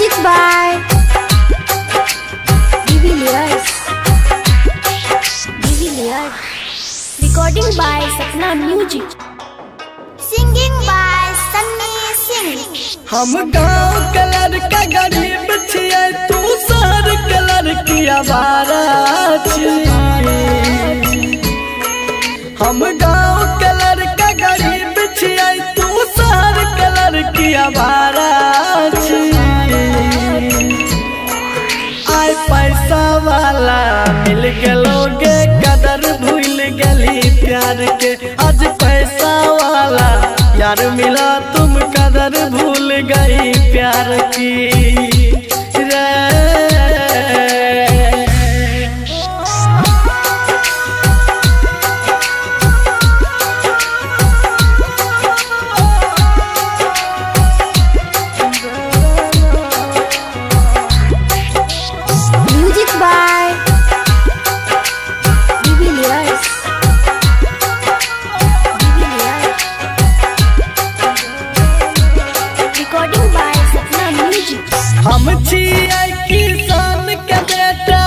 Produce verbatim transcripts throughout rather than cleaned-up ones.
Music by Divilliers. Divilliers. Recording by Sapna Music. Singing by Sunny Singh. हम गाँव colour का गरीब छिए, तू शहर कलर की आवारा छिए। हम गाँव कलर का गरीब छिए, तू शहर कलर की आवारा छिए। आय पैसा वाला मिल गलोगे, कदर भूल गली प्यार के। आज पैसा वाला यार मिला, तुम कदर भूल गई प्यार की रे। Music by Divilliers. Divilliers. Recording by Sapna Music. हम छिए किसान के बेटा,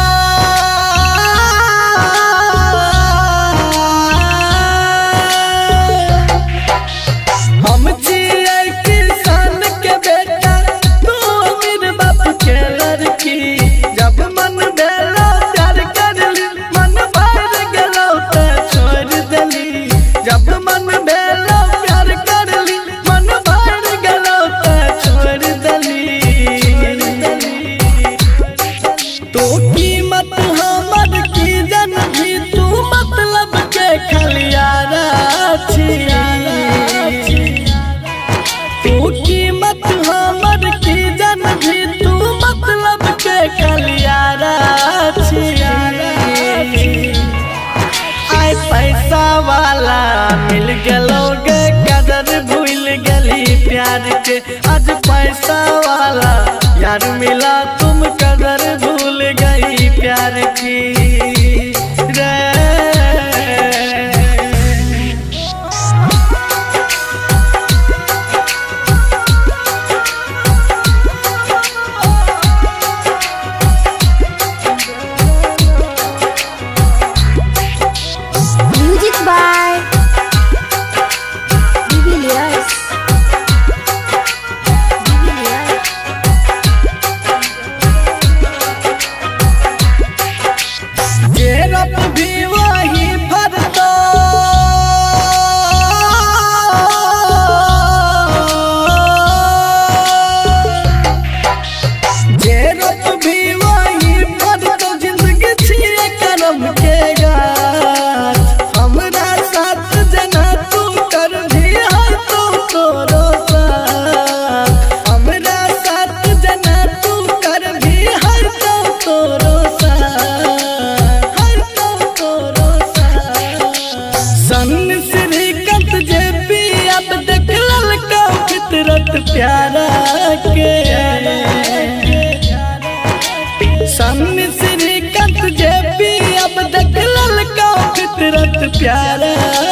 हम छिए किसान के बेटा, तू अमीर बाप के लड़की। जब मन बेला प्यार कर ली, मन बाहर गेलो ते छोड़ देली। जब मन बेला प्यार कर ली, मन बाहर गेलो ते छोड़ देली। तो कीमत हमर की जन भी, तू मतलब के खलियारा छिया। तू कीमत हमर की जन भी, तू मतलब के खलियारा छिया। आय पैसा वाला मिल गलोगे, कदर भूल गली प्यार के। आज पैसा वाला यार मिला, तुम कदर भूल गई प्यार की रे। Music by Divilliers. Divilliers. जेरप भी वही भरतो, जेरप भी वही भरतो। जिंदगी छिए करम के गाछ, हमरा साथ जना तू कर भी हर तो तोरो साथ। हमरा साथ जना तू कर भी हर तो तोरो साथ, हर तो तोरो साथ। सन श्रीकांत जे पी अब देख ललका फितरत प्यारा के। सन श्रीकांत जे पी अब देख ललका फितरत प्यारा